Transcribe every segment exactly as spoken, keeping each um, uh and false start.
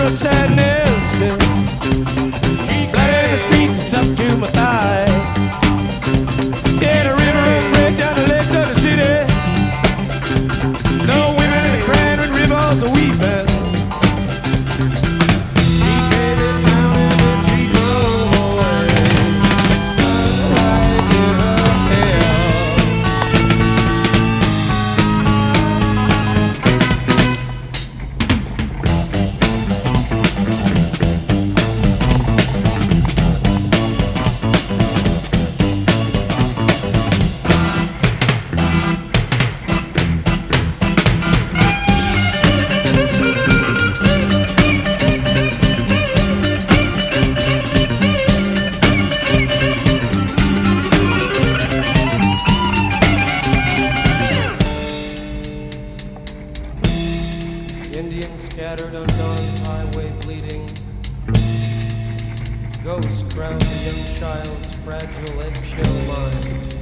of sadness. Blood in the streets is up to my thigh. Yeah, the river runs right down the legs of the city. No women are crying when rivers are weeping. She came to town and then she drove away. Sunlight in her hair. Indians scattered on dawn's highway bleeding. Ghosts crowned a young child's fragile eggshell mind.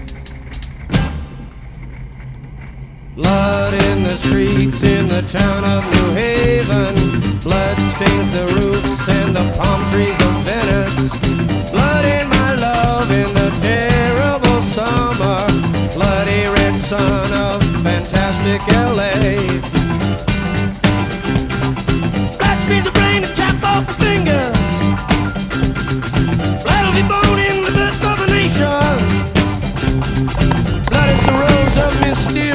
Blood in the streets in the town of New Haven. Blood stains the roofs and the palm trees of Venice. Blood in my love in the terrible summer. Bloody red sun of fantastic L A. Squeeze the brain and chop off the fingers. Blood will be born in the birth of a nation. Blood is the rose of mysterious.